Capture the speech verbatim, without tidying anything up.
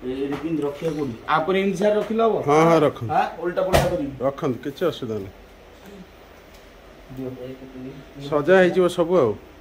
ए pin रखिया कोडी आपर इन सार रखिलो हो हां हां रख हां उल्टा पुल्टा करी रखन किछ असुविधा नहीं सजा है सब।